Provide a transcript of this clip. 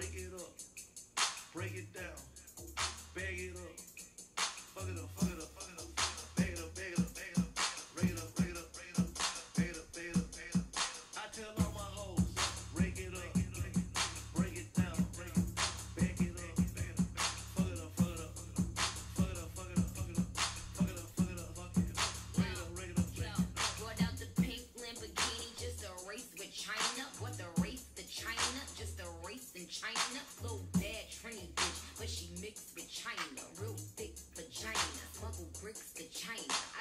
break it up, break it down, bag it up, fuck it up, fuck it up, fuck it up, bag it up, bag it up, bag it up, break it up, break it up, break it up, bag it up, bag it up, bag it up. I tell all my hoes, break it up, break it down, bag it up, fuck it up, fuck it up, fuck it up, fuck it up, fuck it up, fuck it up, fuck it up, fuck it up, fuck it up, break it up, break it up, break it up. Brought out the pink Lamborghini, just a race with China. What the race to China? Just a race in China. Little bad Trini bitch, but she mixed with China. Real thick vagina, smuggle bricks to China.